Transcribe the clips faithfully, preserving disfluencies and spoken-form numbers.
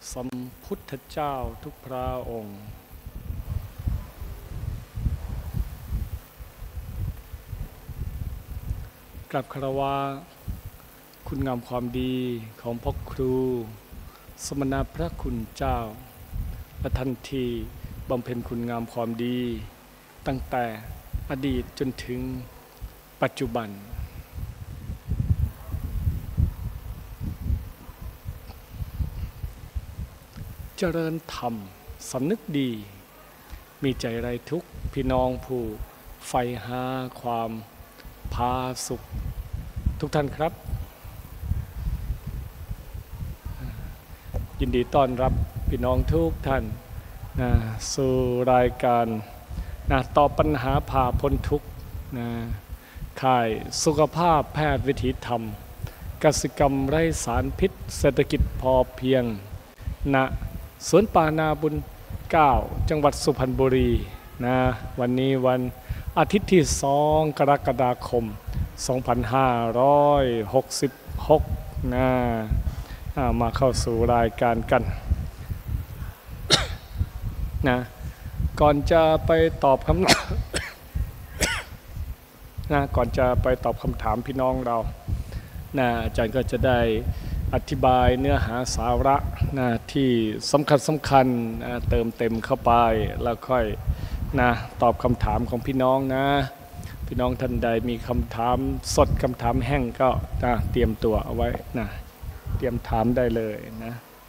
สัมพุทธเจ้าทุกพระองค์กราบคารวะคุณงามความดีของพ่อครูสมณพระคุณเจ้าและทันทีบำเพ็ญคุณงามความดีตั้งแต่อดีตจนถึงปัจจุบันเจริญธรรมสำนึกดีมีใจไรทุกพี่น้องผู้ใฝ่หาความพาสุขทุกท่านครับยินดีต้อนรับพี่น้องทุกท่านนะสู่รายการนะตอบปัญหาผ่าพ้นทุกข์นะค่ายสุขภาพแพทย์วิถีธรรมกสิกรรมไร้สารพิษเศรษฐกิจพอเพียงณสวนป่านาบุญเก้าจังหวัดสุพรรณบุรีนะวันนี้วันอาทิตย์ที่สองกรกฎาคมสองพันห้าร้อยหกสิบหกนะมาเข้าสู่รายการกันนะก่อนจะไปตอบคำ นะก่อนจะไปตอบคำถามพี่น้องเรานะอาจารย์ก็จะได้อธิบายเนื้อหาสาระนะที่สำคัญสำคัญนะเติมเต็มเข้าไปแล้วค่อยนะตอบคำถามของพี่น้องนะพี่น้องท่านใดมีคำถามสดคำถามแห้งก็นะเตรียมตัวเอาไว้นะเตรียมถามได้เลยนะ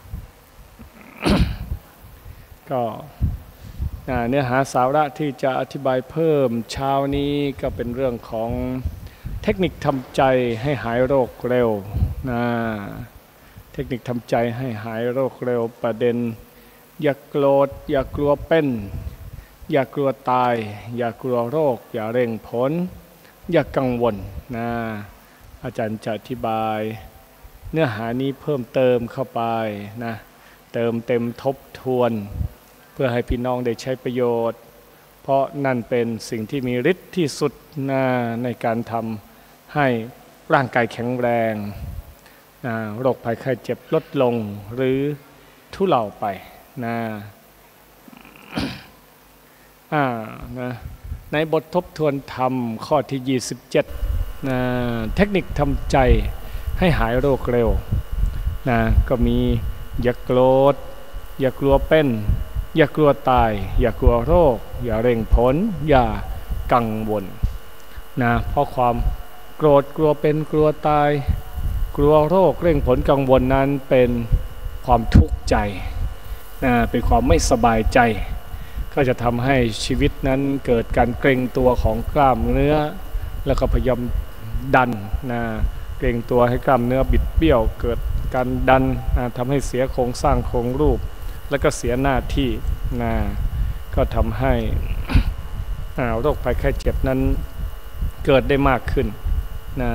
ก็นะเนื้อหาสาระที่จะอธิบายเพิ่มเช้านี้ก็เป็นเรื่องของเทคนิคทำใจให้หายโรคเร็วนะเทคนิคทำใจให้หายโรคเร็วประเด็นอย่ากโกรธอย่ากลัวเป็นอย่ากลัวตายอย่ากลัวโรคอย่าเร่งผลอย่ากังวลนะอาจารย์จะอธิบายเนื้อหานี้เพิ่มเติมเข้าไปนะเติมเต็มทบทวนเพื่อให้พี่น้องได้ใช้ประโยชน์เพราะนั่นเป็นสิ่งที่มีฤทธิ์ที่สุดนะในการทำให้ร่างกายแข็งแรงนะโรคภัยไข้เจ็บลดลงหรือทุเลาไปนะอ่านะในบททบทวนธรรมข้อที่ยี่สิบเจ็ดนะเทคนิคทำใจให้หายโรคเร็วนะก็มีอย่าโกรธอย่ากลัวเป็นอย่ากลัวตายอย่ากลัวโรคอย่าเร่งผลอย่ากังวลนะเพราะความโกรธกลัวเป็นกลัวตายกลัวโรคเร่งผลกังวลนั้นเป็นความทุกข์ใจนะเป็นความไม่สบายใจก็จะทำให้ชีวิตนั้นเกิดการเกร็งตัวของกล้ามเนื้อแล้วก็พยายามดันนะเกร็งตัวให้กล้ามเนื้อบิดเบี้ยวเกิดการดันนะทำให้เสียโครงสร้างโครงรูปแล้วก็เสียหน้าที่นะก็ทำให้โรคภัยไข้เจ็บนั้นเกิดได้มากขึ้นนะ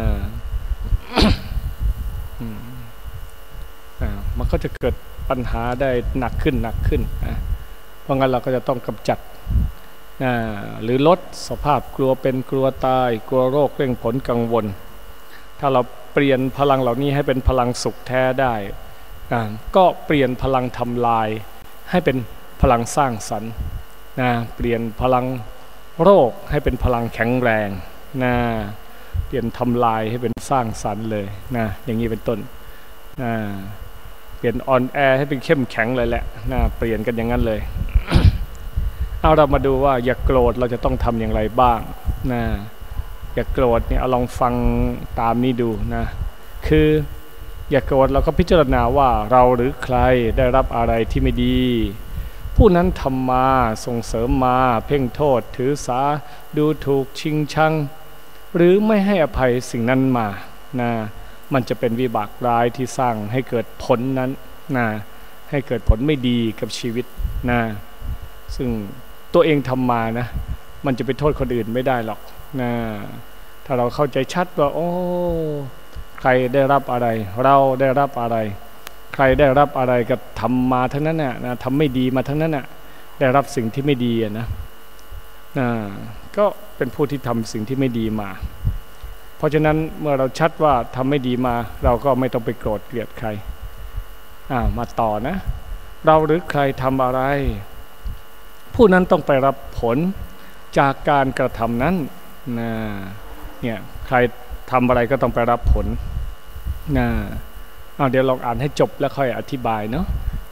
มันก็จะเกิดปัญหาได้หนักขึ้นหนักขึ้นนะเพราะงั้นเราก็จะต้องกำจัดนะหรือลดสภาพกลัวเป็นกลัวตายกลัวโรคเร่งผลกังวลถ้าเราเปลี่ยนพลังเหล่านี้ให้เป็นพลังสุขแท้ได้ก็เปลี่ยนพลังทำลายให้เป็นพลังสร้างสรรค์นะเปลี่ยนพลังโรคให้เป็นพลังแข็งแรงนะเปลี่ยนทำลายให้เป็นสร้างสรรค์เลยนะอย่างนี้เป็นต้นนะเปลี่ยนอ่อนแอให้เป็นเข้มแข็งเลยแหละนะเปลี่ยนกันอย่างนั้นเลย เอาเรามาดูว่าอย่าโกรธเราจะต้องทำอย่างไรบ้างนะอย่าโกรธเนี่ยเอาลองฟังตามนี้ดูนะคืออย่าโกรธเราก็พิจารณาว่าเราหรือใครได้รับอะไรที่ไม่ดีผู้นั้นทำมาส่งเสริมมาเพ่งโทษถือสาดูถูกชิงชังหรือไม่ให้อภัยสิ่งนั้นมานะมันจะเป็นวิบากร้ายที่สร้างให้เกิดผลนั้นนะให้เกิดผลไม่ดีกับชีวิตนะซึ่งตัวเองทำมานะมันจะไปโทษคนอื่นไม่ได้หรอกนะถ้าเราเข้าใจชัดว่าโอ้ใครได้รับอะไรเราได้รับอะไรใครได้รับอะไรก็ทำมาทั้งนั้นน่ะนะทำไม่ดีมาทั้งนั้นน่ะได้รับสิ่งที่ไม่ดีนะนะก็เป็นผู้ที่ทำสิ่งที่ไม่ดีมาเพราะฉะนั้นเมื่อเราชัดว่าทำไม่ดีมาเราก็ไม่ต้องไปโกรธเกลียดใครอ่ามาต่อนะเราหรือใครทำอะไร ผู้นั้นต้องไปรับผลจากการกระทำนั้นนะเนี่ยใครทำอะไรก็ต้องไปรับผลนะเอาเดี๋ยวลองอ่านให้จบแล้วค่อยอธิบายเนาะ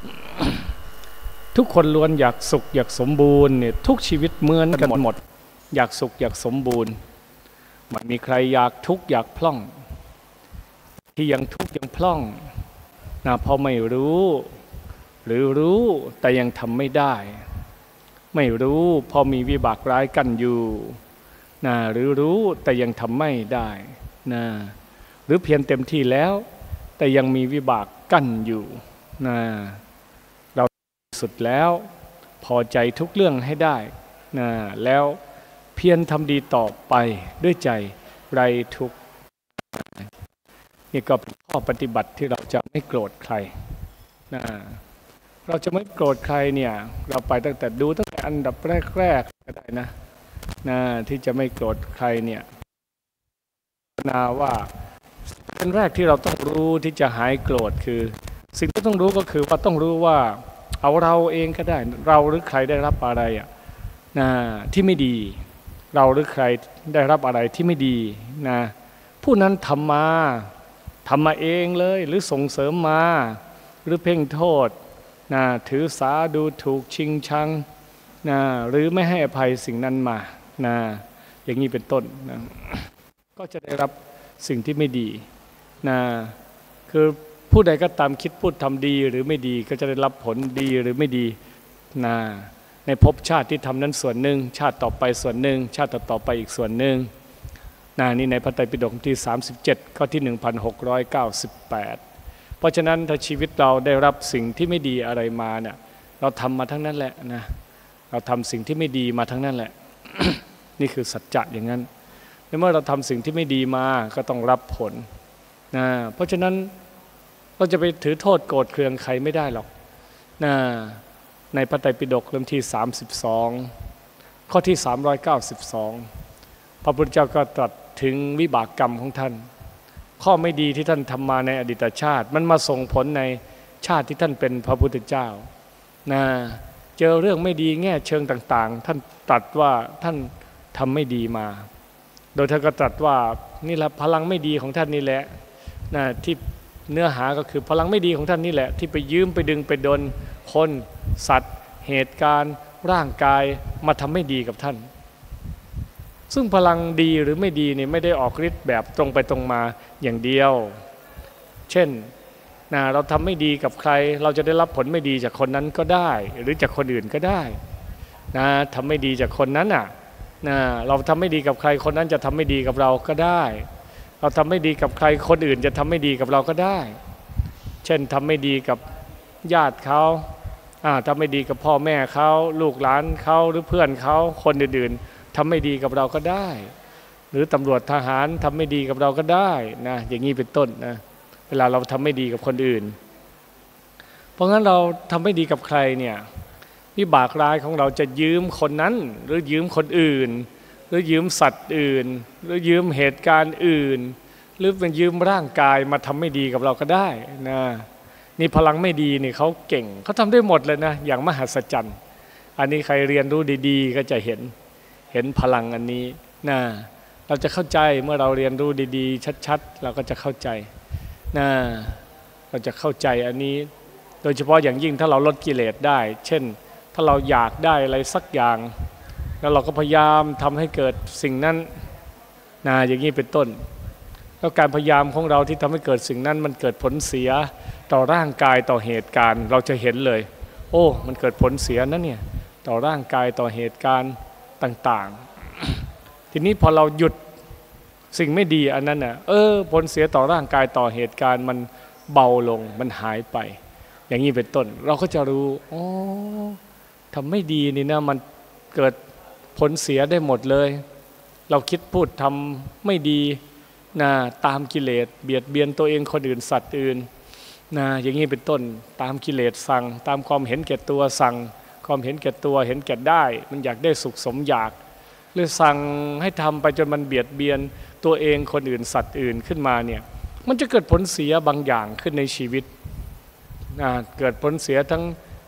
ทุกคนล้วนอยากสุขอยากสมบูรณ์เนี่ยทุกชีวิตเหมือนกันหมดอยากสุขอยากสมบูรณ์ไม่มีใครอยากทุกข์อยากพล่องที่ยังทุกข์ยังพล่องนะเพราะไม่รู้หรือรู้แต่ยังทำไม่ได้ไม่รู้พอมีวิบากร้ายกั้นอยู่นะหรือรู้แต่ยังทำไม่ได้นะหรือเพียรเต็มที่แล้วแต่ยังมีวิบากกั้นอยู่นะเราสุดแล้วพอใจทุกเรื่องให้ได้นะแล้วเพียรทำดีต่อไปด้วยใจไร้ทุกข์นี่ก็เป็นข้อปฏิบัติที่เราจะไม่โกรธใครนะเราจะไม่โกรธใครเนี่ยเราไปตั้งแต่ดูตั้งแต่อันดับแรกๆก็ได้นะนะที่จะไม่โกรธใครเนี่ยนาว่าเป็นแรกที่เราต้องรู้ที่จะหายโกรธคือสิ่งที่ต้องรู้ก็คือว่าต้องรู้ว่าเอาเราเองก็ได้เราหรือใครได้รับอะไรอ่ะนะที่ไม่ดีเราหรือใครได้รับอะไรที่ไม่ดีนะผู้นั้นทำมาทำมาเองเลยหรือส่งเสริมมาหรือเพ่งโทษนะถือสาดูถูกชิงชังนะหรือไม่ให้อภัยสิ่งนั้นมานะอย่างนี้เป็นต้นนะก็จะได้รับสิ่งที่ไม่ดีนะคือผู้ใดก็ตามคิดพูดทำดีหรือไม่ดีก็จะได้รับผลดีหรือไม่ดีนะในภพชาติที่ทำนั้นส่วนหนึ่งชาติต่อไปส่วนหนึ่งชาติต่อไปอีกส่วนหนึ่งนะนี่ในพระไตรปิฎกที่สามสิบเจ็ดข้อที่ หนึ่งพันหกร้อยเก้าสิบแปด เพราะฉะนั้นถ้าชีวิตเราได้รับสิ่งที่ไม่ดีอะไรมาเนี่ยเราทำมาทั้งนั้นแหละนะเราทำสิ่งที่ไม่ดีมาทั้งนั้นแหละ นี่คือสัจจะอย่างนั้นเมื่อเราทำสิ่งที่ไม่ดีมาก็ต้องรับผลนะเพราะฉะนั้นเราจะไปถือโทษโกรธเคืองใครไม่ได้หรอกนะในพระไตรปิฎกเล่มที่สามสิบสองข้อที่สามร้อยเก้าสิบสองพระพุทธเจ้าก็ตรัสถึงวิบากกรรมของท่านข้อไม่ดีที่ท่านทำมาในอดีตชาติมันมาส่งผลในชาติที่ท่านเป็นพระพุทธเจ้านะเจอเรื่องไม่ดีแง่เชิงต่างๆท่านตรัสว่าท่านทำไม่ดีมาโดยท่านก็ตรัสว่านี่แหละพลังไม่ดีของท่านนี่แหละนะที่เนื้อหาก็คือพลังไม่ดีของท่านนี่แหละที่ไปยืมไปดึงไปดลคนสัตว์เหตุการณ์ร่างกายมาทำไม่ดีกับท่านซึ่งพลังดีหรือไม่ดีนี่ไม่ได้ออกฤทธิ์แบบตรงไปตรงมาอย่างเดียวเช่นนะเราทำไม่ดีกับใครเราจะได้รับผลไม่ดีจากคนนั้นก็ได้หรือจากคนอื่นก็ได้นะทำไม่ดีจากคนนั้นอ่ะนะเราทำไม่ดีกับใครคนนั้นจะทำไม่ดีกับเราก็ได้เราทำไม่ดีกับใครคนอื่นจะทำไม่ดีกับเราก็ได้เช่นทำไม่ดีกับญาติเขาทำไม่ดีกับพ่อแม่เขาลูกหลานเขาหรือเพื่อนเขาคนอื่นๆทำไม่ดีกับเราก็ได้หรือตำรวจทหารทำไม่ดีกับเราก็ได้นะอย่างนี้เป็นต้นนะเวลาเราทำไม่ดีกับคนอื่นเพราะงั้นเราทำไม่ดีกับใครเนี่ยวิบากร้ายของเราจะยืมคนนั้นหรือยืมคนอื่นหรือยืมสัตว์อื่นหรือยืมเหตุการณ์อื่นหรือเป็นยืมร่างกายมาทำไม่ดีกับเราก็ได้นะนี่พลังไม่ดีนี่เขาเก่งเขาทำได้หมดเลยนะอย่างมหัศจรรย์อันนี้ใครเรียนรู้ดีๆก็จะเห็นเห็นพลังอันนี้นะเราจะเข้าใจเมื่อเราเรียนรู้ดีๆชัดๆเราก็จะเข้าใจนะเราจะเข้าใจอันนี้โดยเฉพาะอย่างยิ่งถ้าเราลดกิเลสได้เช่นถ้าเราอยากได้อะไรสักอย่างแล้วเราก็พยายามทำให้เกิดสิ่งนั้นนะอย่างนี้เป็นต้นแล้วการพยายามของเราที่ทำให้เกิดสิ่งนั้นมันเกิดผลเสียต่อร่างกายต่อเหตุการณ์เราจะเห็นเลยโอ้มันเกิดผลเสียนั่นเนี่ยต่อร่างกายต่อเหตุการณ์ต่างๆทีนี้พอเราหยุดสิ่งไม่ดีอันนั้นน่ะเออผลเสียต่อร่างกายต่อเหตุการณ์มันเบาลงมันหายไปอย่างนี้เป็นต้นเราก็จะรู้อ๋อทำไม่ดีนี่นะมันเกิดผลเสียได้หมดเลยเราคิดพูดทำไม่ดีนะตามกิเลสเบียดเบียนตัวเองคนอื่นสัตว์อื่นนะอย่างนี้เป็นต้นตามกิเลสสั่งตามความเห็นแก่ตัวสั่งความเห็นแก่ตัวเห็นแก่ได้มันอยากได้สุขสมอยากหรือสั่งให้ทำไปจนมันเบียดเบียนตัวเองคนอื่นสัตว์อื่นขึ้นมาเนี่ยมันจะเกิดผลเสียบางอย่างขึ้นในชีวิตนะเกิดผลเสียทั้ง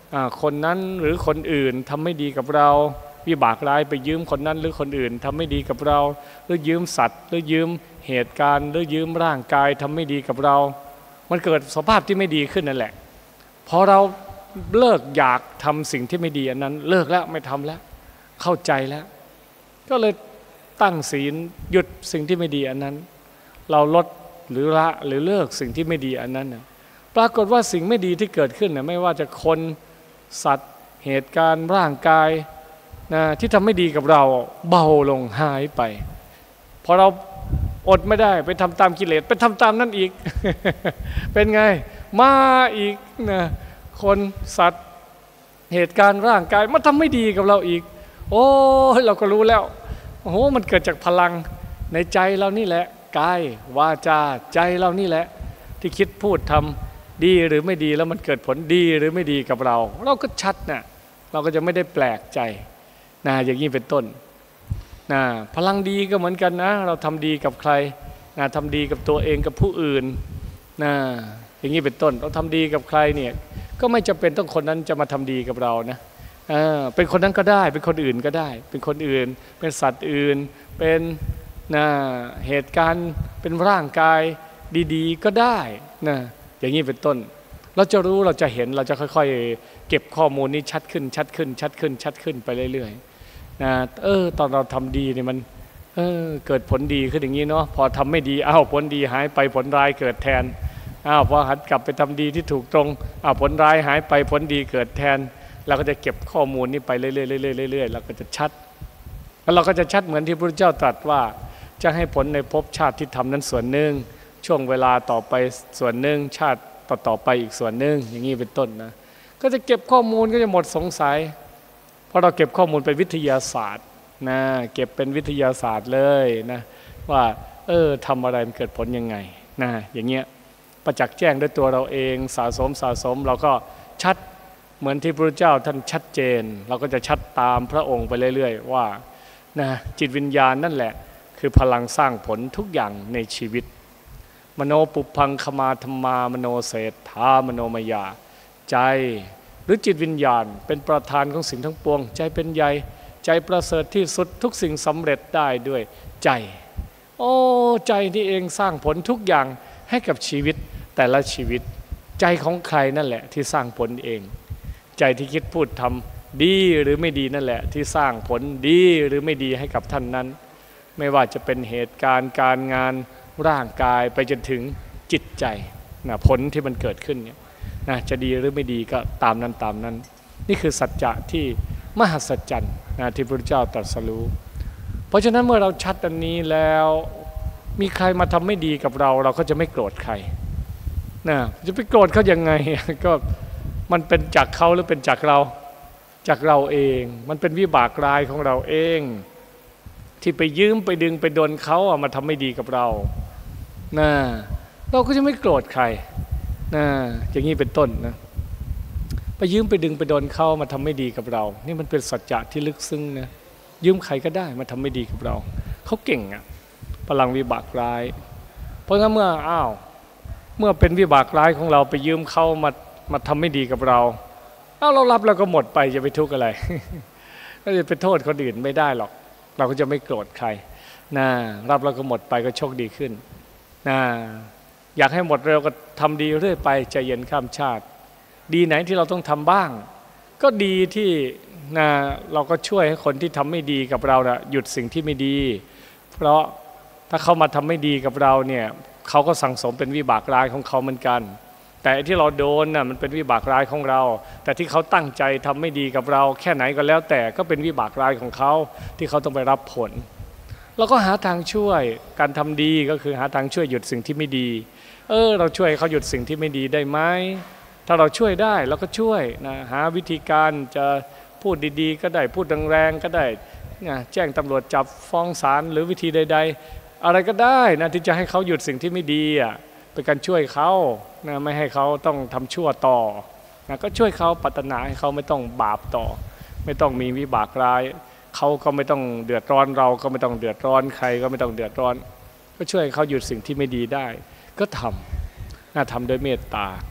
คนนั้นหรือคนอื่นทำไม่ดีกับเราวิบากร้ายไปยืมคนนั้นหรือคนอื่นทำไม่ดีกับเราหรือยืมสัตว์หรือยืมเหตุการณ์หรือยืมร่างกายทำไม่ดีกับเรามันเกิดสภาพที่ไม่ดีขึ้นนั่นแหละพอเราเลิกอยากทำสิ่งที่ไม่ดีอันนั้นเลิกแล้วไม่ทำแล้วเข้าใจแล้วก็เลยตั้งศีลหยุดสิ่งที่ไม่ดีอันนั้นเราลดหรือละหรือเลิกสิ่งที่ไม่ดีอันนั้นนะปรากฏว่าสิ่งไม่ดีที่เกิดขึ้นนะไม่ว่าจะคนสัตว์เหตุการณ์ร่างกายนะที่ทำไม่ดีกับเราเบาลงหายไปพอเราอดไม่ได้ไปทำตามกิเลสไปทำตามนั่นอีก เป็นไงมาอีกนะคนสัตว์เหตุการณ์ร่างกายมาทำไม่ดีกับเราอีกโอ้เราก็รู้แล้วโอ้โหมันเกิดจากพลังในใจเรานี่แหละกายวาจาใจเรานี่แหละที่คิดพูดทำดีหรือไม่ดีแล้วมันเกิดผลดีหรือไม่ดีกับเราเราก็ชัดนะเราก็จะไม่ได้แปลกใจนะอย่างนี้เป็นต้นนะพลังดีก็เหมือนกันนะเราทำดีกับใครนะทำดีกับตัวเองกับผู้อื่นนะอย่างนี้เป็นต้นเราทำดีกับใครเนี่ยก็ไม่จำเป็นต้องคนนั้นจะมาทำดีกับเรานะเออเป็นคนนั้นก็ได้เป็นคนอื่นก็ได้เป็นคนอื่นเป็นสัตว์อื่นเป็นนะเหตุการณ์เป็นร่างกายดีๆก็ได้นะอย่างนี้เป็นต้นเราจะรู้เราจะเห็นเราจะค่อยๆเก็บข้อมูลนี้ชัดขึ้นชัดขึ้นชัดขึ้นชัดขึ้นไปเรื่อยๆนะเออตอนเราทำดีเนี่ยมันเออเกิดผลดีขึ้นอย่างนี้เนาะพอทำไม่ดีอ้าวผลดีหายไปผลร้ายเกิดแทนอ้าวพอหันกลับไปทำดีที่ถูกตรงอ้าวผลร้ายหายไปผลดีเกิดแทนเราก็จะเก็บข้อมูลนี้ไปเรื่อยๆเรื่อยๆเราก็จะชัดแล้วเราก็จะชัดเหมือนที่พระพุทธเจ้าตรัสว่าจะให้ผลในภพชาติที่ทำนั้นส่วนหนึ่งช่วงเวลาต่อไปส่วนหนึ่งชาติต่อต่อไปอีกส่วนหนึ่งอย่างนี้เป็นต้นนะก็จะเก็บข้อมูลก็จะหมดสงสัยเพราะเราเก็บข้อมูลเป็นวิทยาศาสตร์นะเก็บเป็นวิทยาศาสตร์เลยนะว่าเออทำอะไรมันเกิดผลยังไงนะอย่างเงี้ยประจักษ์แจ้งด้วยตัวเราเองสะสมสะสมเราก็ชัดเหมือนที่พระพุทธเจ้าท่านชัดเจนเราก็จะชัดตามพระองค์ไปเรื่อยๆว่านะจิตวิญญาณนั่นแหละคือพลังสร้างผลทุกอย่างในชีวิตมโนปุพังคมาธรรมามโนเศรษฐามโนมยาใจหรือจิตวิญญาณเป็นประธานของสิ่งทั้งปวงใจเป็นใหญ่ใจประเสริฐที่สุดทุกสิ่งสำเร็จได้ด้วยใจโอ้ใจนี่เองสร้างผลทุกอย่างให้กับชีวิตแต่ละชีวิตใจของใครนั่นแหละที่สร้างผลเองใจที่คิดพูดทำดีหรือไม่ดีนั่นแหละที่สร้างผลดีหรือไม่ดีให้กับท่านนั้นไม่ว่าจะเป็นเหตุการณ์การงานร่างกายไปจนถึงจิตใจนะผลที่มันเกิดขึ้นเนี่ยนะจะดีหรือไม่ดีก็ตามนั้นตามนั้นนี่คือสัจจะที่มหัศจรรย์นะที่พระพุทธเจ้าตรัสรู้เพราะฉะนั้นเมื่อเราชัดอันนี้แล้วมีใครมาทำไม่ดีกับเราเราก็จะไม่โกรธใครนะจะไปโกรธเขายังไงก็มันเป็นจากเขาหรือเป็นจากเราจากเราเองมันเป็นวิบากร้ายของเราเองที่ไปยืมไปดึงไปโดนเขาอะมาทำไม่ดีกับเรานะเราก็จะไม่โกรธใครนะอย่างนี้เป็นต้นนะไปยืมไปดึงไปโดนเขามาทำไม่ดีกับเรานี่มันเป็นสัจจะที่ลึกซึ้งนะยืมใครก็ได้มาทำไม่ดีกับเราเขาเก่งอะพลังวิบากร้ายเพราะงั้นเมื่ออ้าวเมื่อเป็นวิบากร้ายของเราไปยืมเขามามาทำไม่ดีกับเราอ้าวเรารับแล้วก็หมดไปจะไปทุกข์อะไร ก็จะไปโทษคนอื่นไม่ได้หรอกเราก็จะไม่โกรธใครนะรับแล้วก็หมดไปก็โชคดีขึ้นนะอยากให้หมดเร็วก็ทำดีเรื่อยไปใจเย็นข้ามชาติดีไหนที่เราต้องทำบ้างก็ดีที่นะเราก็ช่วยให้คนที่ทำไม่ดีกับเรานะหยุดสิ่งที่ไม่ดีเพราะถ้าเขามาทำไม่ดีกับเราเนี่ยเขาก็สั่งสมเป็นวิบากร้ายของเขาเหมือนกันแต่ที่เราโดนน่ะมันเป็นวิบากร้ายของเราแต่ที่เขาตั้งใจทำไม่ดีกับเราแค่ไหนก็แล้วแต่ก็เป็นวิบากร้ายของเขาที่เขาต้องไปรับผลเราก็หาทางช่วยการทำดีก็คือหาทางช่วยหยุดสิ่งที่ไม่ดีเออเราช่วยเขาหยุดสิ่งที่ไม่ดีได้ไหมถ้าเราช่วยได้เราก็ช่วยนะหาวิธีการจะพูดดีๆก็ได้พูดแรงๆก็ได้นะแจ้งตำรวจจับฟ้องศาลหรือวิธีใดๆอะไรก็ได้นะที่จะให้เขาหยุดสิ่งที่ไม่ดีอ่ะเป็นการช่วยเขานะไม่ให้เขาต้องทำชั่วต่อนะก็ช่วยเขาปรารถนาให้เขาไม่ต้องบาปต่อไม่ต้องมีวิบากร้ายเขาก็ไม่ต้องเดือดร้อนเราก็ไม่ต้องเดือดร้อนใครก็ไม่ต้องเดือดร้อนก็ช่วยเขาหยุดสิ่งที่ไม่ดีได้ก็ทำนะทำด้วยเมตตา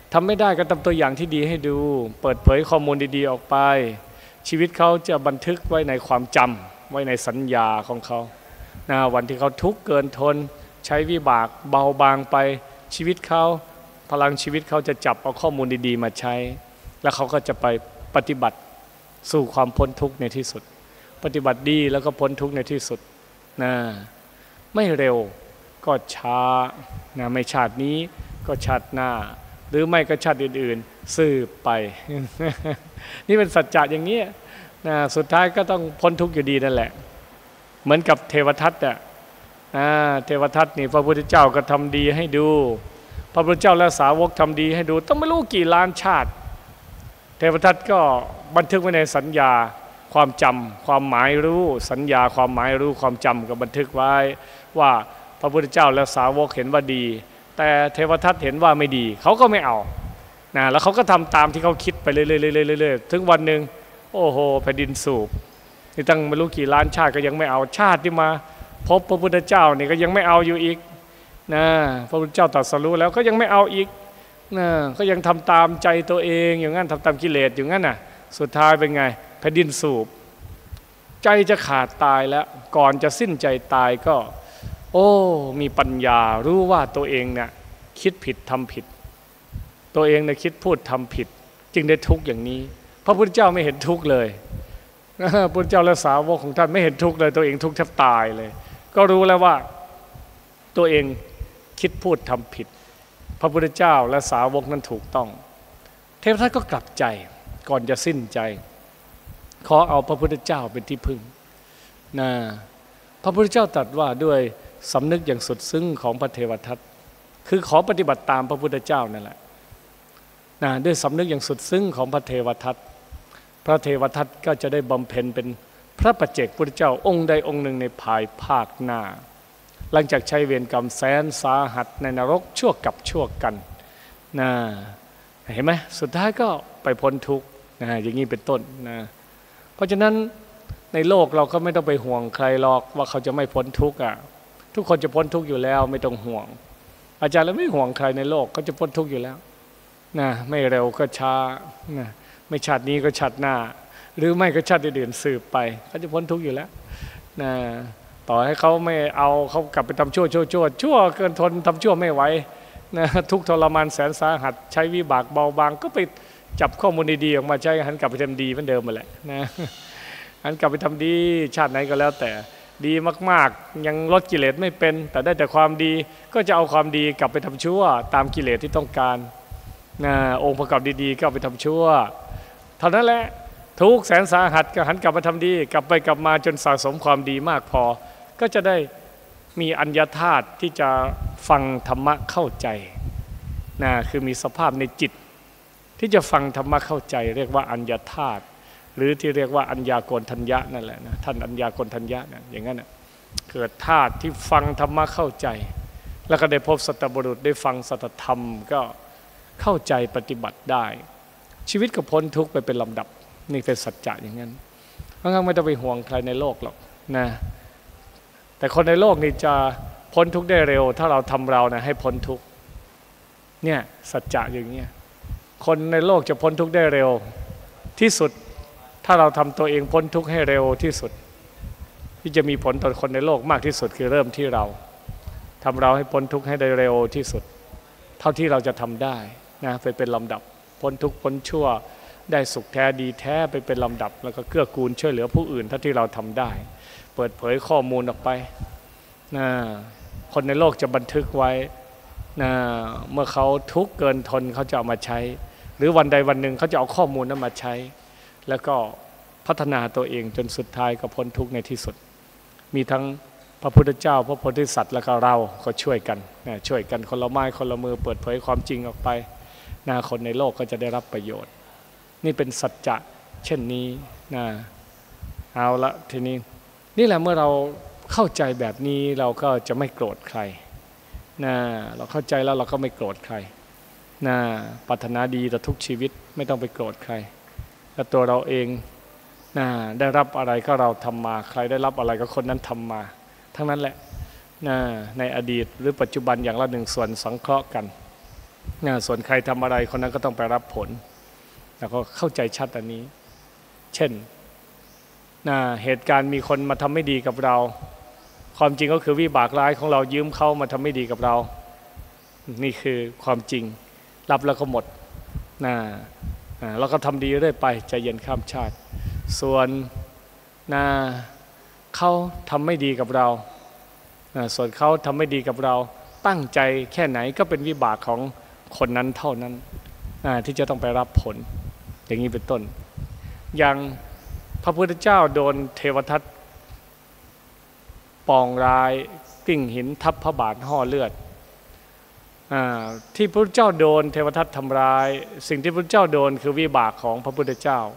ทำไม่ได้ก็ทำตัวอย่างที่ดีให้ดูเปิดเผยข้อมูลดีๆออกไปชีวิตเขาจะบันทึกไว้ในความจำไว้ในสัญญาของเขานะวันที่เขาทุกข์เกินทนใช้วิบากเบาบางไปชีวิตเขาพลังชีวิตเขาจะจับเอาข้อมูลดีๆมาใช้แล้วเขาก็จะไปปฏิบัติสู่ความพ้นทุกข์ในที่สุดปฏิบัติดีแล้วก็พ้นทุกข์ในที่สุดนะไม่เร็วก็ช้านะไม่ชาตินี้ก็ชาติหน้าหรือไม่ก็ชาติอื่นๆสืบไป นี่เป็นสัจจะอย่างนี้นะสุดท้ายก็ต้องพ้นทุกข์อยู่ดีนั่นแหละเหมือนกับเทวทัตอ่ะเทวทัตนี่พระพุทธเจ้าก็ทำดีให้ดูพระพุทธเจ้าและสาวกทำดีให้ดูต้องไม่รู้กี่ล้านชาติเทวทัตก็บันทึกไว้ในสัญญาความจำความหมายรู้สัญญาความหมายรู้ความจำก็บันทึกไว้ว่าพระพุทธเจ้าและสาวกเห็นว่าดีแต่เทวทัตเห็นว่าไม่ดีเขาก็ไม่เอานะแล้วเขาก็ทำตามที่เขาคิดไปเรื่อยๆๆๆถึงวันหนึ่งโอ้โหแผ่นดินสูบนี่ตั้งไม่รู้กี่ล้านชาติก็ยังไม่เอาชาติที่มาพบพระพุทธเจ้านี่ก็ยังไม่เอาอยู่อีกนะพระพุทธเจ้าตรัสรู้แล้วก็ยังไม่เอาอีกนะก็ยังทำตามใจตัวเองอย่างนั้นทำตามกิเลสอย่างนั้นน่ะสุดท้ายเป็นไงแผ่นดินสูบใจจะขาดตายแล้วก่อนจะสิ้นใจตายก็โอ้มีปัญญารู้ว่าตัวเองเนี่ยคิดผิดทำผิดตัวเองเนี่ยคิดพูดทำผิดจึงได้ทุกข์อย่างนี้พระพุทธเจ้าไม่เห็นทุกข์เลยพระพุทธเจ้าและสาวกของท่านไม่เห็นทุกข์เลยตัวเองทุกข์แทบตายเลยก็รู้แล้วว่าตัวเองคิดพูดทำผิดพระพุทธเจ้าและสาวกนั้นถูกต้องเทพทัตก็กลับใจก่อนจะสิ้นใจขอเอาพระพุทธเจ้าเป็นที่พึ่งนะพระพุทธเจ้าตรัสว่าด้วยสำนึกอย่างสุดซึ้งของพระเทวทัตคือขอปฏิบัติตามพระพุทธเจ้านั่นแหละนะด้วยสำนึกอย่างสุดซึ้งของพระเทวทัตพระเทวทัตก็จะได้บำเพ็ญเป็นพระปัจเจกพุทธเจ้าองค์ใดองค์หนึ่งในภายภาคหน้าหลังจากใช้เวรกรรมแสนสาหัสในนรกชั่วกับชั่วกันนะเห็นไหมสุดท้ายก็ไปพ้นทุกข์นะอย่างนี้เป็นต้นนะเพราะฉะนั้นในโลกเราก็ไม่ต้องไปห่วงใครหรอกว่าเขาจะไม่พ้นทุกข์อ่ะทุกคนจะพ้นทุกข์อยู่แล้วไม่ต้องห่วงอาจารย์เราไม่ห่วงใครในโลกก็จะพ้นทุกข์อยู่แล้วนะไม่เร็วก็ช้านะไม่ชาตินี้ก็ชาติหน้าหรือไม่ก็ชาติอื่นๆสืบไปเขาจะพ้นทุกข์อยู่แล้วนะต่อให้เขาไม่เอาเขากลับไปทำชั่วชั่วชั่วชั่วเกินทนทำชั่วไม่ไหวนะทุกทรมานแสนสาหัสใช้วิบากเบาบางก็ไปจับข้อมูลดีๆออกมาใช้หันกลับไปทำดีเหมือนเดิมมาแหละนะหันกลับไปทำดีชาติไหนก็แล้วแต่ดีมากๆยังลดกิเลสไม่เป็นแต่ได้แต่ความดีก็จะเอาความดีกลับไปทำชั่วตามกิเลสที่ต้องการนะองค์ประกอบดีๆก็เอาไปทำชั่วเท่านั้นแหละทุกแสนสาหัสก็หันกลับมาทำดีกลับไปกลับมาจนสะสมความดีมากพอก็จะได้มีอัญญธาตุที่จะฟังธรรมะเข้าใจนะคือมีสภาพในจิตที่จะฟังธรรมะเข้าใจเรียกว่าอัญญธาตุหรือที่เรียกว่าอัญญาโกณทัญญะนั่นแหละนะท่านอัญญาโกณทัญญะนะอย่างนั้นนะเกิดธาตุที่ฟังธรรมะเข้าใจแล้วก็ได้พบสัตบุรุษได้ฟังสัตธรรมก็เข้าใจปฏิบัติได้ชีวิตก็พ้นทุกข์ไปเป็นลำดับนี่เป็นสัจจะอย่างนั้นเพราะงั้นไม่ต้องไปห่วงใครในโลกหรอกนะแต่คนในโลกนี่จะพ้นทุกข์ได้เร็วถ้าเราทำเรานะให้พ้นทุกข์เนี่ยสัจจะอย่างเงี้ยคนในโลกจะพ้นทุกข์ได้เร็วที่สุดถ้าเราทำตัวเองพ้นทุกข์ให้เร็วที่สุดที่จะมีผลต่อคนในโลกมากที่สุดคือเริ่มที่เราทำเราให้พ้นทุกข์ให้ได้เร็วที่สุดเท่าที่เราจะทำได้นะไปเป็นลำดับพ้นทุกข์พ้นชั่วได้สุขแท้ดีแท้ไปเป็นลำดับแล้วก็เกื้อกูลช่วยเหลือผู้อื่นเท่าที่เราทำได้เปิดเผยข้อมูลออกไปนะคนในโลกจะบันทึกไว้นะเมื่อเขาทุกข์เกินทนเขาจะเอามาใช้หรือวันใดวันหนึ่งเขาจะเอาข้อมูลนั้นมาใช้แล้วก็พัฒนาตัวเองจนสุดท้ายก็พ้นทุกข์ในที่สุดมีทั้งพระพุทธเจ้าพระโพธิสัตว์แล้วก็เราก็ช่วยกันนะช่วยกันคนละไม้คนละมือเปิดเผยความจริงออกไปนะคนในโลกก็จะได้รับประโยชน์นี่เป็นสัจจะเช่นนี้นะเอาละทีนี้นี่แหละเมื่อเราเข้าใจแบบนี้เราก็จะไม่โกรธใครนะเราเข้าใจแล้วเราก็ไม่โกรธใครนะปรารถนาดีต่อทุกชีวิตไม่ต้องไปโกรธใครและตัวเราเองนะได้รับอะไรก็เราทำมาใครได้รับอะไรก็คนนั้นทำมาทั้งนั้นแหละนะในอดีตหรือปัจจุบันอย่างละหนึ่งส่วนสังเคราะห์กันนะส่วนใครทำอะไรคนนั้นก็ต้องไปรับผลแล้วก็เข้าใจชัดอันนี้เช่นนะเหตุการณ์มีคนมาทำไม่ดีกับเราความจริงก็คือวิบากร้ายของเรายืมเขามาทำไม่ดีกับเรานี่คือความจริงรับแล้วก็หมดนะเราก็ทำดีเรื่อยไปใจเย็นข้ามชาติส่วนนะเขาทำไม่ดีกับเราส่วนเขาทำไม่ดีกับเราตั้งใจแค่ไหนก็เป็นวิบากของคนนั้นเท่านั้นที่จะต้องไปรับผลอย่างนี้เป็นต้นอย่างพระพุทธเจ้าโดนเทวทัตปองร้ายกลิ้งหินทับพระบาทห่อเลือดที่พระพุทธเจ้าโดนเทวทัตทำร้ายสิ่งที่พระพุทธเจ้าโดนคือวิบากของพระพุทธเจ้า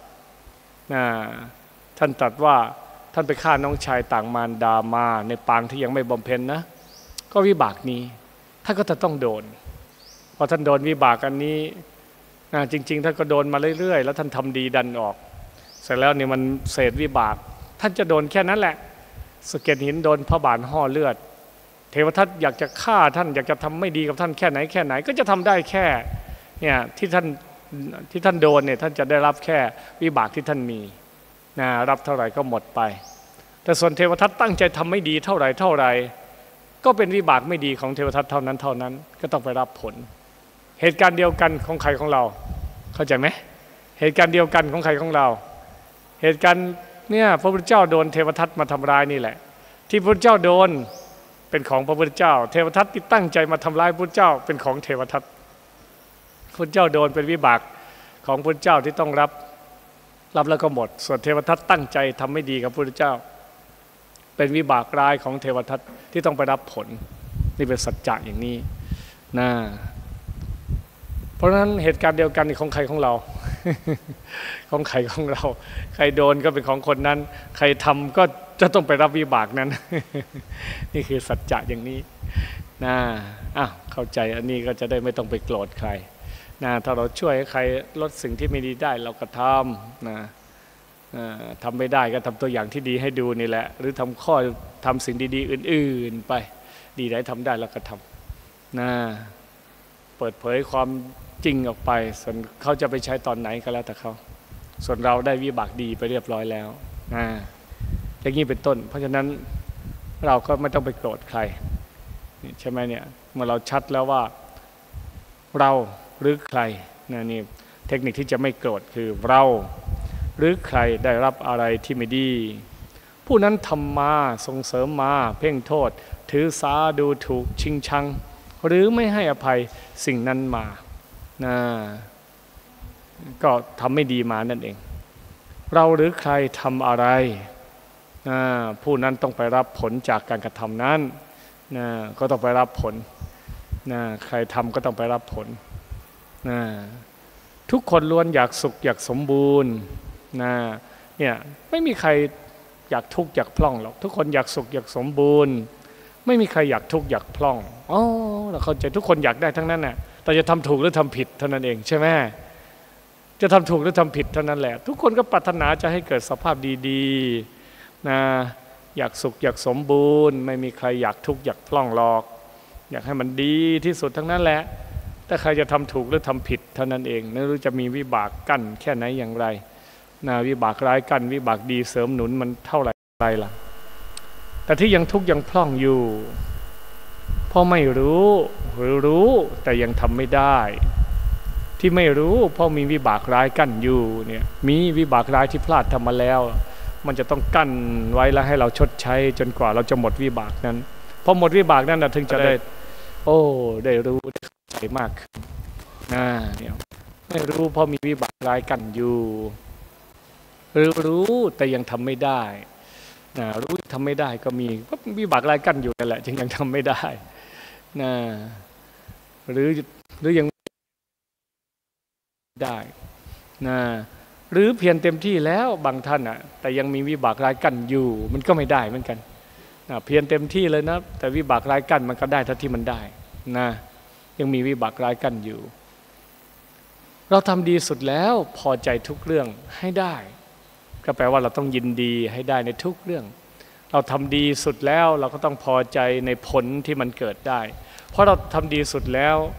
ท่านตรัสว่าท่านไปฆ่าน้องชายต่างมารดามาในปางที่ยังไม่บำเพ็ญนะก็วิบากนี้ท่านก็จะต้องโดนพอท่านโดนวิบากอันนี้จริงๆท่านก็โดนมาเรื่อยๆแล้วท่านทำดีดันออกเสร็จแล้วนี่มันเศษวิบากท่านจะโดนแค่นั้นแหละสะเก็ดหินโดนพระบาทห่อเลือดเทวทัตอยากจะฆ่าท่านอยากจะทำไม่ดีกับท่านแค่ไหนแค่ไหนก็จะทำได้แค่เนี่ยที่ท่านที่ท่านโดนเนี่ยท่านจะได้รับแค่วิบากที่ท่านมีนะรับเท่าไหร่ก็หมดไปแต่ส่วนเทวทัตตั้งใจทำไม่ดีเท่าไหร่เท่าไหร่ก็เป็นวิบากไม่ดีของเทวทัตเท่านั้นเท่านั้นก็ต้องไปรับผลเหตุการณ์เดียวกันของใครของเราเข้าใจไหมเหตุการณ์เดียวกันของใครของเราเหตุการณ์เนี่ยพระพุทธเจ้าโดนเทวทัตมาทำร้ายนี่แหละที่พระพุทธเจ้าโดนเป็นของพระพุทธเจ้าเทวทัตที่ตั้งใจมาทำร้ายพระพุทธเจ้าเป็นของเทวทัตพระพุทธเจ้าโดนเป็นวิบากของพระพุทธเจ้าที่ต้องรับรับแล้วก็หมดส่วนเทวทัตตั้งใจทำไม่ดีกับพระพุทธเจ้าเป็นวิบากร้ายของเทวทัตที่ต้องไปรับผลนี่เป็นสัจจะอย่างนี้นะเพราะฉะนั้นเหตุการณ์เดียวกันของใครของเรา ของใครของเราใครโดนก็เป็นของคนนั้นใครทำก็จะต้องไปรับวิบากนั้น นี่คือสัจจะอย่างนี้นะอ้าวเข้าใจอันนี้ก็จะได้ไม่ต้องไปโกรธใครนะถ้าเราช่วยให้ใครลดสิ่งที่ไม่ดีได้เราก็ทำนะทำไม่ได้ก็ทำตัวอย่างที่ดีให้ดูนี่แหละหรือทำข้อทำสิ่งดีๆอื่นๆไปดีไหนทำได้เราก็ทำนะเปิดเผยความจริงออกไปส่วนเขาจะไปใช้ตอนไหนก็แล้วแต่เขาส่วนเราได้วิบากดีไปเรียบร้อยแล้วนะอย่างนี้เป็นต้นเพราะฉะนั้นเราก็ไม่ต้องไปโกรธใครใช่ไหมเนี่ยเมื่อเราชัดแล้วว่าเราหรือใครนะนี่เทคนิคที่จะไม่โกรธคือเราหรือใครได้รับอะไรที่ไม่ดีผู้นั้นทำมาส่งเสริมมาเพ่งโทษถือสาดูถูกชิงชังหรือไม่ให้อภัยสิ่งนั้นมานะก็ทำไม่ดีมานั่นเองเราหรือใครทำอะไรนะผู้นั้นต้องไปรับผลจากการกระทำนั้นนะก็ต้องไปรับผลนะใครทำก็ต้องไปรับผลนะทุกคนล้วนอยากสุขอยากสมบูรณ์นะเนี่ยไม่มีใครอยากทุกข์อยากพล่องหรอกทุกคนอยากสุขอยากสมบูรณ์ไม่มีใครอยากทุกข์อยากพล่องอ๋อเราเข้าใจทุกคนอยากได้ทั้งนั้นน่ะแต่จะทำถูกหรือทำผิดเท่านั้นเองใช่ไหมจะทำถูกหรือทำผิดเท่านั้นแหละทุกคนก็ปรารถนาจะให้เกิดสภาพดีๆนะอยากสุขอยากสมบูรณ์ไม่มีใครอยากทุกข์อยากพล่องหรอกอยากให้มันดีที่สุดทั้งนั้นแหละแต่ใครจะทำถูกหรือทำผิดเท่านั้นเองไม่รู้จะมีวิบากกั้นแค่ไหนอย่างไรนะวิบากร้ายกั้นวิบากดีเสริมหนุนมันเท่าไหร่ล่ะแต่ที่ยังทุกข์ยังพล่องอยู่เพราะไม่รู้หรือรู้แต่ยังทำไม่ได้ที่ไม่รู้เพราะมีวิบากร้ายกั้นอยู่เนี่ยมีวิบากร้ายที่พลาดทำมาแล้วมันจะต้องกั้นไว้แล้วให้เราชดใช้จนกว่าเราจะหมดวิบากนั้นพอหมดวิบากนั้นเราถึงจะได้โอ้ได้รู้ใจมากขึ้นนะเนี่ยไม่รู้เพราะมีวิบากร้ายกั้นอยู่หรือรู้แต่ยังทำไม่ได้นะรู้ทำไม่ได้ก็มีก็วิบากร้ายกั้นอยู่นั่นแหละจึงยังทำไม่ได้นะหรือหรือยังได้นะหรือเพียรเต็มที่แล้วบางท่านอ่ะแต่ยังมีวิบากร้ายกั้นอยู่มันก็ไม่ได้เหมือนกันนะเพียรเต็มที่เลยนะแต่วิบากร้ายกั้นมันก็ได้เท่าที่มันได้นะยังมีวิบากร้ายกั้นอยู่เราทำดีสุดแล้วพอใจทุกเรื่องให้ได้ก็แปลว่าเราต้องยินดีให้ได้ในทุกเรื่องเราทำดีสุดแล้วเราก็ต้องพอใจในผลที่มันเกิดได้เพราะเราทำดีสุดแล้วพ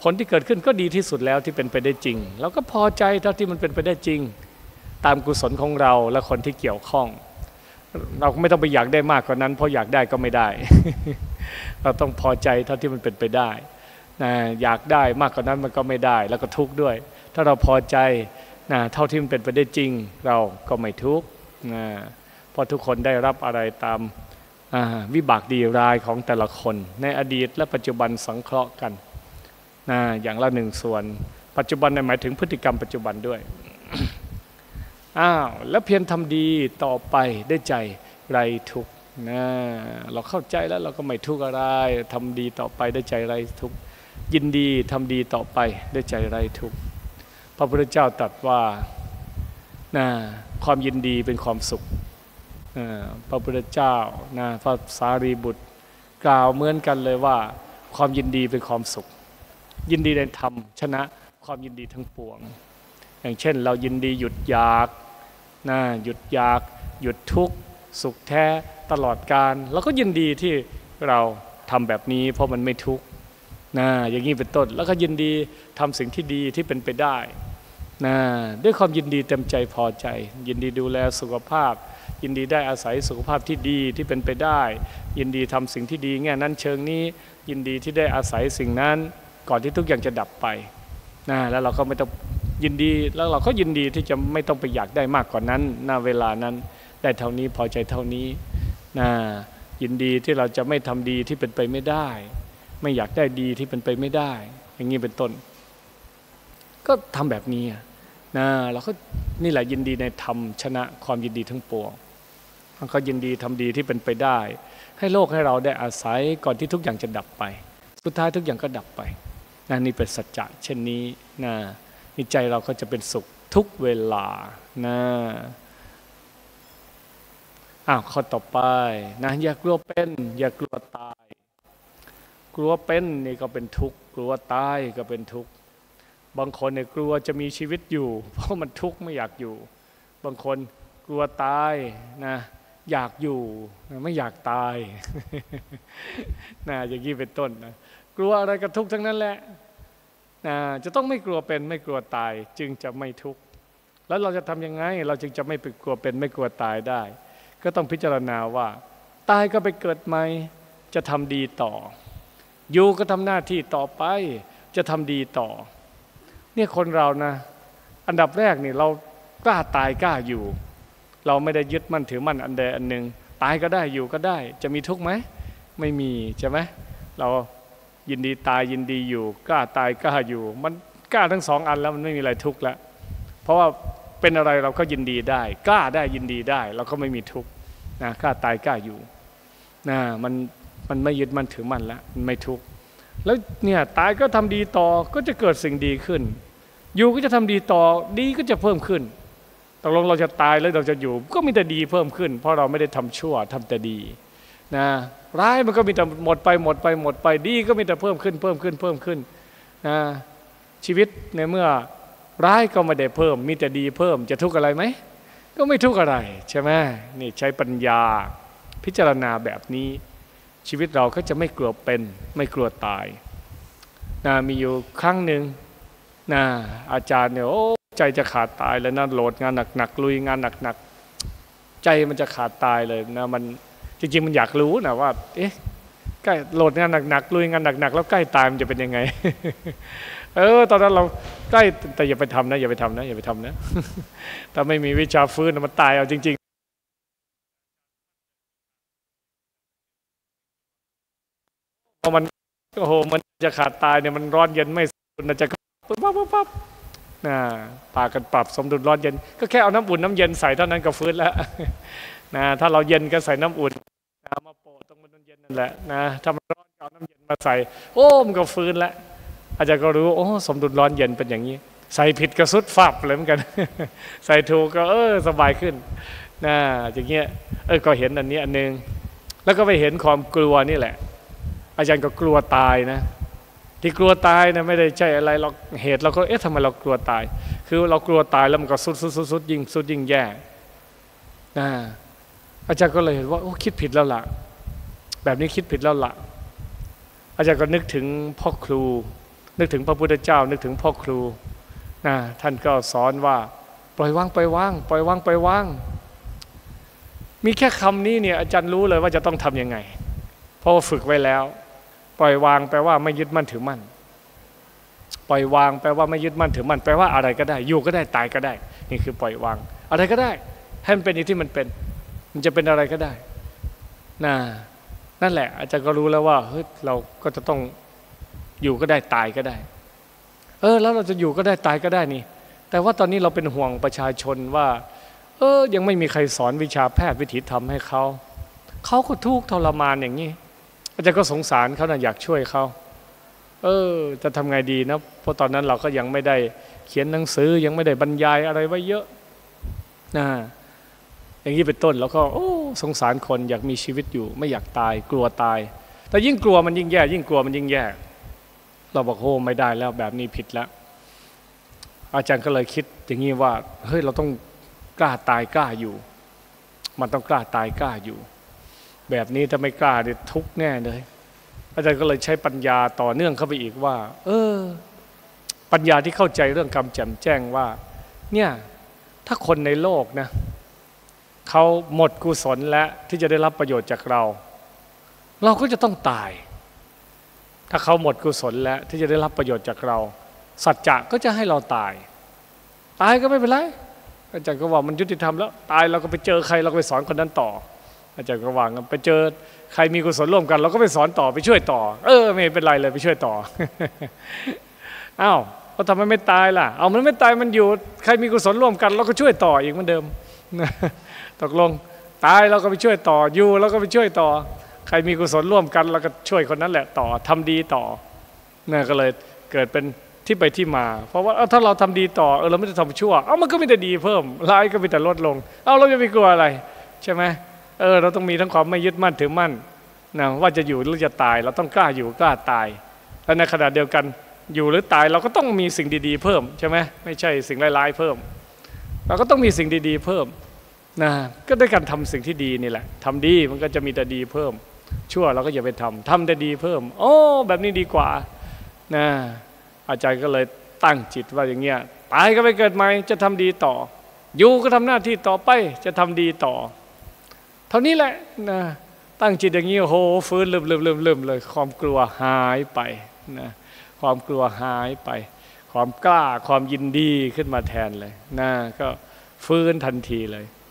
ผลที่เกิดขึ้นก็ดีที่สุดแล้วที่เป็นไปได้จริงเราก็พอใจเท่าที่มันเป็นไปได้จริงตามกุศลของเราและคนที่เกี่ยวข้องเราไม่ต้องไปอยากได้มากกว่านั้นเพราะอยากได้ก็ไม่ได้ เราต้องพอใจเท่าที่มันเป็นไปได้นะอยากได้มากกว่านั้นมันก็ไม่ได้แล้วก็ทุกข์ด้วย ถ้าเราพอใจนะเท่าที่มันเป็นไปได้จริงเราก็ไม่ทุกข์นะเพราะทุกคนได้รับอะไรตามวิบากดีร้ายของแต่ละคนในอดีตและปัจจุบันสังเคราะห์กันนะอย่างละหนึ่งส่วนปัจจุบันหมายถึงพฤติกรรมปัจจุบันด้วย อ้าวแล้วเพียรทำดีต่อไปได้ใจไรทุกข์นะเราเข้าใจแล้วเราก็ไม่ทุกข์อะไรทำดีต่อไปได้ใจไรทุกข์ยินดีทำดีต่อไปได้ใจไรทุกข์พระพุทธเจ้าตรัสว่านะความยินดีเป็นความสุขพระพุทธเจ้านะพระสารีบุตรกล่าวเหมือนกันเลยว่าความยินดีเป็นความสุขยินดีในธรรมชนะความยินดีทั้งปวงอย่างเช่นเรายินดีหยุดอยากนะหยุดอยากหยุดทุกข์สุขแท้ตลอดกาลเราก็ยินดีที่เราทำแบบนี้เพราะมันไม่ทุกข์นะอย่างนี้เป็นต้นแล้วก็ยินดีทำสิ่งที่ดีที่เป็นไปได้นะด้วยความยินดีเต็มใจพอใจยินดีดูแลสุขภาพยินดีได้อาศัยสุขภาพที่ดีที่เป็นไปได้ยินดีทำสิ่งที่ดีแง่นั้นเชิงนี้ยินดีที่ได้อาศัยสิ่งนั้นก่อนที่ทุกอย่างจะดับไปนะแล้วเราก็ไม่ต้องยินดีแล้วเราก็ยินดีที่จะไม่ต้องไปอยากได้มากกว่านั้นณเวลานั้นได้เท่านี้พอใจเท่านี้นะยินดีที่เราจะไม่ทำดีที่เป็นไปไม่ได้ไม่อยากได้ดีที่เป็นไปไม่ได้อย่างนี้เป็นต้นก็ทำแบบนี้นะเราก็นี่แหละยินดีในธรรมชนะความยินดีทั้งปวงมันก็ยินดีทำดีที่เป็นไปได้ให้โลกให้เราได้อาศัยก่อนที่ทุกอย่างจะดับไปสุดท้ายทุกอย่างก็ดับไปนะนี่เป็นสัจจะเช่นนี้นะนี่ใจเราก็จะเป็นสุขทุกเวลานะอ้าวข้อต่อไปนะอย่ากลัวเป็นอย่ากลัวตายกลัวเป็นนี่ก็เป็นทุกข์กลัวตายก็เป็นทุกข์บางคนเนี่ยกลัวจะมีชีวิตอยู่เพราะมันทุกข์ไม่อยากอยู่บางคนกลัวตายนะอยากอยู่ไม่อยากตายนะอย่างนี้เป็นต้นนะกลัวอะไรก็ทุกข์ทั้งนั้นแหละนะจะต้องไม่กลัวเป็นไม่กลัวตายจึงจะไม่ทุกข์แล้วเราจะทำยังไงเราจึงจะไม่ไปกลัวเป็นไม่กลัวตายได้ก็ต้องพิจารณาว่าตายก็ไปเกิดใหม่จะทำดีต่ออยู่ก็ทำหน้าที่ต่อไปจะทำดีต่อเนี่ยคนเรานะอันดับแรกนี่เรากล้าตายกล้าอยู่เราไม่ได้ยึดมั่นถือมั่นอันใดอันหนึ่งตายก็ได้อยู่ก็ได้จะมีทุกข์ไหมไม่มีใช่ไหมเรายินดีตายยินดีอยู่กล้าตายกล้าอยู่มันกล้าทั้งสองอันแล้วมันไม่มีอะไรทุกข์แล้วเพราะว่าเป็นอะไรเราก็ยินดีได้กล้าได้ยินดีได้เราก็ไม่มีทุกข์นะกล้าตายกล้าอยู่นะมันมันไม่ยึดมั่นถือมั่นแล้วมันไม่ทุกข์แล้วเนี่ยตายก็ทำดีต่อก็จะเกิดสิ่งดีขึ้นอยู่ก็จะทำดีต่อดีก็จะเพิ่มขึ้นตกลงเราจะตายแล้วเราจะอยู่ก็มีแต่ดีเพิ่มขึ้นเพราะเราไม่ได้ทำชั่วทำแต่ดีนะร้ายมันก็มีแต่หมดไปหมดไปหมดไปดีก็มีแต่เพิ่มขึ้นเพิ่มขึ้นเพิ่มขึ้นนะชีวิตในเมื่อร้ายก็ไม่ได้เพิ่มมีแต่ดีเพิ่มจะทุกข์อะไรไหมก็ไม่ทุกข์อะไรใช่ไหมนี่ใช้ปัญญาพิจารณาแบบนี้ชีวิตเราก็จะไม่กลัวเป็นไม่กลัวตายนะมีอยู่ครั้งหนึ่งนะอาจารย์เนี่ยโอ้ใจจะขาดตายเลยนะโหลดงานหนักๆลุยงานหนักๆใจมันจะขาดตายเลยนะมันจริงๆมันอยากรู้นะว่าเอ๊ะใกล้โหลดงานหนักๆลุยงานหนักๆแล้วใกล้ตายมันจะเป็นยังไง เออตอนนั้นเราใกล้แต่อย่าไปทำนะอย่าไปทำนะอย่าไปทำนะถ้าไม่มีวิชาฟื้นมันตายเอาจริงๆพอมันโอ้โหมันจะขาดตายเนี่ยมันร้อนเย็นไม่สุดนะจะปั๊บปั๊บปั๊บปั๊บนะปากันปรับสมดุลร้อนเย็นก็แค่เอาน้ำอุ่นน้ำเย็นใส่เท่านั้นก็ฟื้นแล้วนะถ้าเราเย็นก็ใส่น้ำอุ่นนะมาโปะตรงมันเย็นนั่นแหละนะถ้ามันร้อนเอาน้ำเย็นมาใส่โอ้มันก็ฟื้นแล้วอาจารย์ก็รู้โอ้สมดุลร้อนเย็นเป็นอย่างนี้ใส่ผิดก็สุดฟับเลยเหมือนกันใส่ถูกก็เออสบายขึ้นนะอย่างเงี้ยเออก็เห็นอันนี้อันนึงแล้วก็ไปเห็นความกลัวนี่แหละอาจารย์ก็กลัวตายนะที่กลัวตายนะไม่ได้ใช่อะไรเราเหตุเราก็เอ๊ะทำไมเรากลัวตายคือเรากลัวตายแล้วมันก็สุดสุดสุดสุดยิ่งสุดยิ่งแย่นะอาจารย์ก็เลยเห็นว่าโอ้คิดผิดแล้วล่ะแบบนี้คิดผิดแล้วล่ะอาจารย์ก็นึกถึงพ่อครูนึกถึงพระพุทธเจ้านึกถึงพ่อครูนะท่านก็สอนว่าปล่อยวางปล่อยวางปล่อยวางปล่อยวางมีแค่คำนี้เนี่ยอาจารย์รู้เลยว่าจะต้องทำยังไงเพราะว่าฝึกไว้แล้วปล่อยวางแปลว่าไม่ยึดมั่นถือมั่นปล่อยวางแปลว่าไม่ยึดมั่นถือมั่นแปลว่าอะไรก็ได้อยู่ก็ได้ตายก็ได้นี่คือปล่อยวางอะไรก็ได้ให้มันเป็นอย่างที่มันเป็นมันจะเป็นอะไรก็ได้นะนั่นแหละอาจารย์ก็รู้แล้วว่าเฮ้ยเราก็จะต้องอยู่ก็ได้ตายก็ได้เออแล้วเราจะอยู่ก็ได้ตายก็ได้นี่แต่ว่าตอนนี้เราเป็นห่วงประชาชนว่าเออยังไม่มีใครสอนวิชาแพทย์วิถีธรรมให้เขาเขาก็ทุกข์ทรมานอย่างนี้อาจารย์ก็สงสารเขานะอยากช่วยเขาเออจะทำไงดีนะเพราะตอนนั้นเราก็ยังไม่ได้เขียนหนังสือยังไม่ได้บรรยายอะไรไว้เยอะนะอย่างนี้เป็นต้นแล้วก็โอ้สงสารคนอยากมีชีวิตอยู่ไม่อยากตายกลัวตายแต่ยิ่งกลัวมันยิ่งแย่ยิ่งกลัวมันยิ่งแย่เราบอกโอ้ไม่ได้แล้วแบบนี้ผิดแล้วอาจารย์ก็เลยคิดอย่างนี้ว่าเฮ้ยเราต้องกล้าตายกล้าอยู่มันต้องกล้าตายกล้าอยู่แบบนี้ถ้าไม่กล้าเนี่ยทุกข์แน่เลยอาจารย์ก็เลยใช้ปัญญาต่อเนื่องเข้าไปอีกว่าเออปัญญาที่เข้าใจเรื่องกรรมแจ่มแจ้งว่าเนี่ยถ้าคนในโลกนะเขาหมดกุศลและที่จะได้รับประโยชน์จากเราเราก็จะต้องตายถ้าเขาหมดกุศลแล้วที่จะได้รับประโยชน์จากเราสัจจะก็จะให้เราตายตายก็ไม่เป็นไรอาจารย์ก็ว่ามันยุติธรรมแล้วตายเราก็ไปเจอใครเราก็ไปสอนคนนั้นต่ออาจารย์ก็ว่ากันไปเจอใครมีกุศลร่วมกันเราก็ไปสอนต่อไปช่วยต่อเออไม่เป็นไรเลยไปช่วยต่อ อ้าวเราทำไมไม่ตายล่ะเอามันไม่ตายมันอยู่ใครมีกุศลร่วมกันเราก็ช่วยต่ออีกเหมือนเดิม ตกลงตายเราก็ไปช่วยต่ออยู่เราก็ไปช่วยต่อใครมีกุศลร่วมกันเราก็ช่วยคนนั้นแหละต่อทำดีต่อนั่นก็เลยเกิดเป็นที่ไปที่มาเพราะว่าถ้าเราทำดีต่อเออเราไม่ได้ทำชั่วเอามันก็มีแต่ดีเพิ่มร้ายก็มีแต่ลดลงเอาเราจะไปกลัวอะไรใช่ไหมเออเราต้องมีทั้งความไม่ยึดมั่นถือมั่นนะว่าจะอยู่หรือจะตายเราต้องกล้าอยู่กล้าตายและในขณะเดียวกันอยู่หรือตายเราก็ต้องมีสิ่งดีๆเพิ่มใช่ไหมไม่ใช่สิ่งร้ายๆเพิ่มเราก็ต้องมีสิ่งดีๆเพิ่มนะก็ด้วยการทำสิ่งที่ดีนี่แหละทำดีมันก็จะมีแต่ดีเพิ่มชั่วเราก็อย่าไปทำทำแต่ดีเพิ่มโอ้แบบนี้ดีกว่านะอาจารย์ก็เลยตั้งจิตว่าอย่างเงี้ยตายก็ไปเกิดใหม่จะทำดีต่ออยู่ก็ทำหน้าที่ต่อไปจะทำดีต่อเท่านี้แหละนะตั้งจิตอย่างนี้โอ้โหฟื้นลืมลืมลืมลืมเลยความกลัวหายไปนะความกลัวหายไปความกล้าความยินดีขึ้นมาแทนเลยนะก็ฟื้นทันทีเลย